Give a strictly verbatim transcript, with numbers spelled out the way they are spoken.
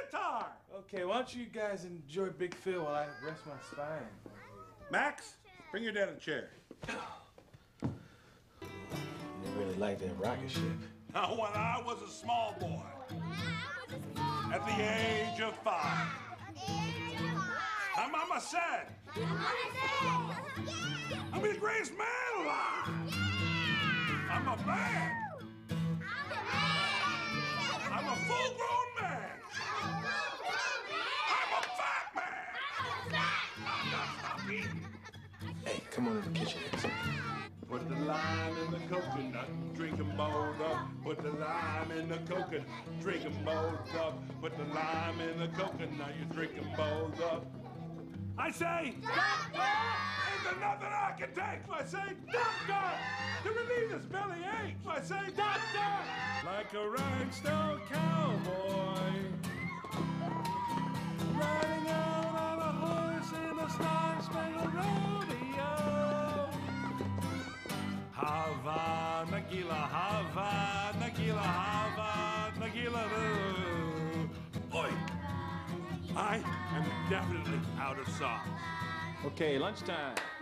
guitar. Okay, why don't you guys enjoy Big Phil while I rest my spine? Max, bring your dad a chair. You really like that rocket ship. Now, when I was a small boy, at the age of five, my mama said, I'll be the greatest man alive. I'm a man. I'm a full-grown man. I'm a fat man. I'm not stop eating. Hey, come on in the kitchen. Put the lime in the coconut, drink them both up. Put the lime in the coconut, drink them both up. Put the lime in the coconut, you drink them both up. I say, doctor! Ain't there nothing I can take? I say, doctor! To relieve this belly ache. I say, doctor! Like a ragstone cowboy, riding out on a horse in a star-spangled rodeo. Hava, Nagila, Hava, Nagila, Hava, Nagila, Oi! I am definitely out of sauce. Okay, lunchtime.